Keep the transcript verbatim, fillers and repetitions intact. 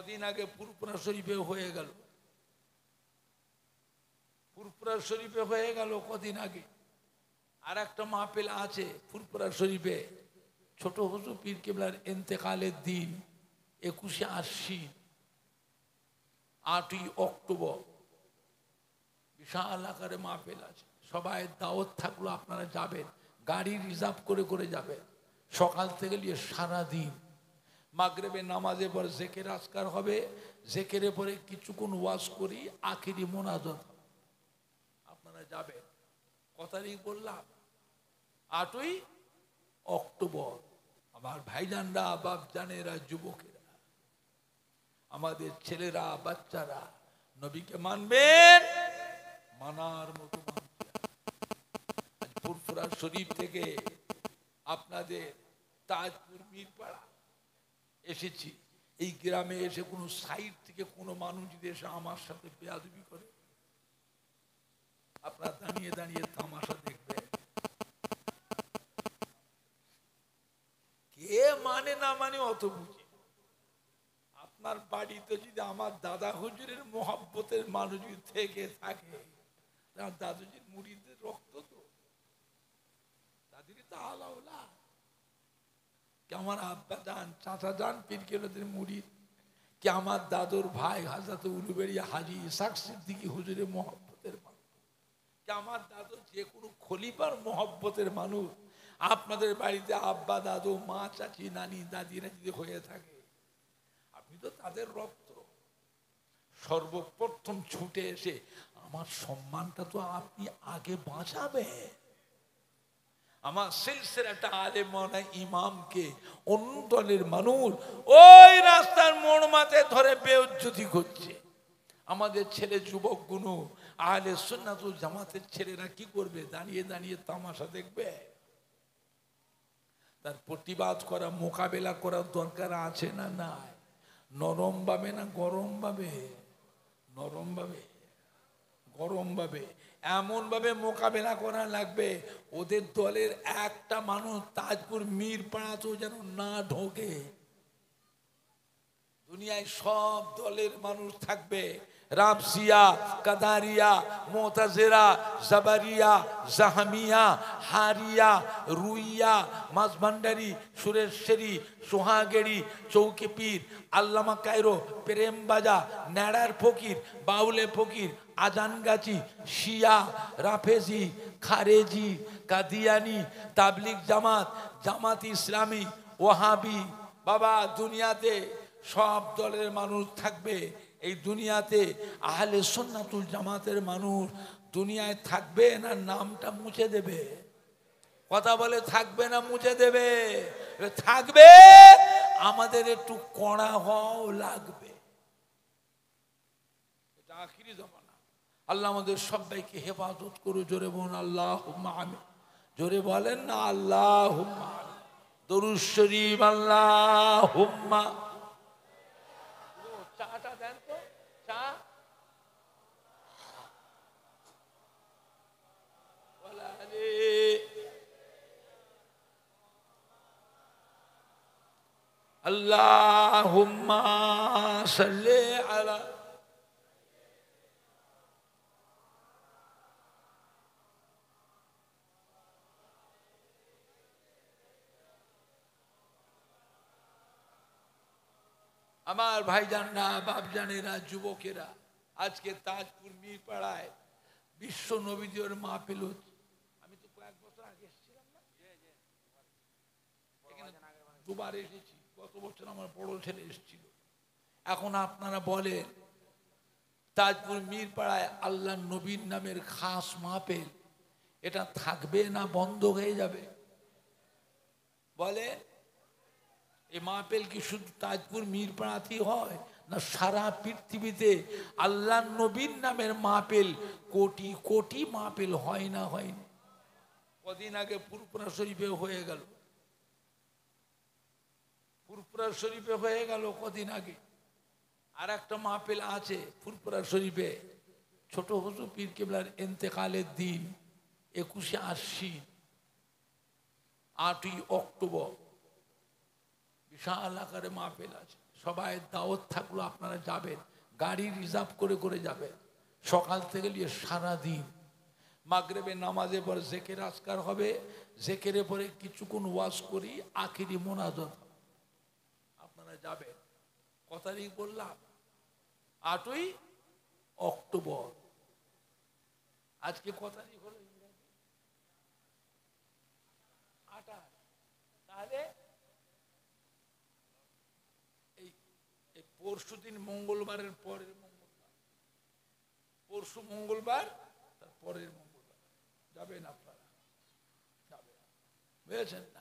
কদিন আগে ফুরফুরা শরীফে হয়ে গেল, ফুরফুরা শরীফে হয়ে গেল কদিন আগে। আর একটা মাহফিল আছে ফুরফুরা শরীফে, ছোট হুজুর পীর কেবলার ইন্তেকালের দিন একুশে আশ্বিন আটই অক্টোবর বিশাল আকারে মাহফিল আছে। সবাই দাওয়াত থাকলো, আপনারা যাবেন, গাড়ি রিজার্ভ করে করে যাবেন। সকাল থেকে নিয়ে সারাদিন মাগরিবের নামাজে পর জেকের আজকার হবে, জেকের পরে কিছুক্ষণ ওয়াজ করি, আখিরি মোনাজাত। আপনারা যাবেন। কত তারিখ বললাম? আটই অক্টোবর। আমার ভাইজানরা, বাপজানেরা, যুবকেরা, আমাদের ছেলেরা, বাচ্চারা নবীকে মানবেন, মানার মতো ফুরফুরা শরীফ থেকে আপনাদের তাজপুর মিরপাড়া এসেছি। এই গ্রামে এসে কোনো সাইড থেকে কোনো মানুষ যদি এসে আমার সাথে বেয়াদবি করে, আপনারা দাঁড়িয়ে দাঁড়িয়ে তামাশা দেখবে। কে মানে না মানে অত বুঝি। আপনার বাড়িতে যদি আমার দাদা হুজুরের মোহাব্বতের মানুষ যদি থেকে থাকে, দাদুজির মুড়িদের রক্ত তো, দাদির তো আলাউলা, কে আমার আব্বা যান, চাচা যান পীর কেবলাদের মুড়িদ, কে আমার দাদুর ভাই হাজরত উলুবেড়িয়া হাজি ইসাক সিদ্দিকী হুজুরের মোহাব্বতের মানুষ, কে আমার দাদু যে কোনো খলিফার মোহাব্বতের মানুষ। আপনাদের বাড়িতে আব্বা, দাদু, মা, চাচি, নানি, দাদিরা যদি হয়ে থাকে, আপনি তো তাদের রক্ত। সর্বপ্রথম ছুটে এসে আমার সম্মানটা তো আপনি আগে বাঁচাবে। আমার সিলসিলাটা আলেম মাওলানা ইমামকে অন্য দলের মানুষ ওই রাস্তার মোড় মাতে ধরে বেইজ্জতি করছে। আমাদের ছেলে যুবকগুলো আহলে সুন্নাত ওয়াল জামাতের ছেলেরা কি করবে? দাঁড়িয়ে দাঁড়িয়ে তামাশা দেখবে। তার প্রতিবাদ করা, মোকাবেলা করার দরকার আছে না নাই? নরম ভাবে না গরম ভাবে? নরম ভাবে, গরম ভাবে, এমন ভাবে মোকাবেলা করা লাগবে ওদের দলের একটা মানুষ তাজপুর মিরপাড়াতেও যেন না ঢোকে। দুনিয়ায় সব দলের মানুষ থাকবে, রাবসিয়া, কাদারিয়া, মুতাজিলা, জাবারিয়া, জাহামিয়া, হারিয়া, রুইয়া, মাঝভান্ডারি, সুরেশ্বরী, সোহাগেড়ি, চৌকি পীর, আল্লামা কায়রো, প্রেমবাজা, ন্যাড়ার ফকির, বাউলে ফকির, আজানগাছি, শিয়া, রাফেজি, খারেজি, কাদিয়ানি, তাবলিগ জামাত, জামাত ইসলামী, ওয়াহাবি। বাবা, দুনিয়াতে সব দলের মানুষ থাকবে। এই দুনিয়াতে আহলে সুন্নাতুল জামাতের মানুষ দুনিয়ায় থাকবে না নামটা মুছে দেবে? কথা বলে, থাকবে না মুছে দেবে? থাকবে। আমাদের একটু কড়া হওয়াও লাগবে। এটা আখিরি জামানা। আল্লাহ আমাদের সবাইকে হেফাজত করু। জোরে বলুন আল্লাহুম্মা আমিন। জোরে বলেন না আল্লাহুম্মা আমিন। দরুদ শরীফ আল্লাহুম্মা। চাটা দেন তো, চা। আল্লাহুম্মা সাল্লি আলা। আমার ভাইজানরা, বাপজানেরা, যুবকেরা, আজকে তাজপুর মিরপাড়ায় বিশ্ব নবীদের মাহফিল হচ্ছে। আমি তো কয়েক বছর আগে এসেছিলাম না, এখানে দুবার এসেছি। গত বছর আমার বড় ছেলে এসেছিল। এখন আপনারা বলেন, তাজপুর মিরপাড়ায় আল্লাহ নবীর নামের খাস মাহফিল, এটা থাকবে না বন্ধ হয়ে যাবে? বলে, এই মাহফিল কি শুধু তাজপুর মিরপাড়াতেই হয় না সারা পৃথিবীতে আল্লাহ নবীর নামের মাহফিল কোটি কোটি মাহফিল হয় না হয়নি? কদিন আগে ফুরফুরা শরীফে হয়ে গেল, ফুরফুরা শরীফে হয়ে গেল কদিন আগে। আর একটা মাহফিল আছে ফুরফুরা শরীফে, ছোট হুজুর পীর কেবলার ইন্তেকালের দিন একুশে আশ্বিন আটই অক্টোবর বিশাল আকারে মাহফিল আছে। সবাই দাওয়াত থাকলো, আপনারা যাবেন, গাড়ি রিজার্ভ করে করে যাবেন। সকাল থেকে নিয়ে সারাদিন মাগরিবের নামাজের পর জেকের আজকার হবে, জেকের পরে কিছুক্ষণ ওয়াজ করি, আখিরি মোনাজাত হবে। আপনারা যাবেন। কত তারিখ বললাম? আটই অক্টোবর। আজকে কত তারিখ হলো? আঠাশ। তাহলে এই পরশু দিন মঙ্গলবারের পরের মঙ্গলবার, পরশু মঙ্গলবার তার পরের মঙ্গলবার যাবেন আপনারা, যাবেন, বুঝেছেন?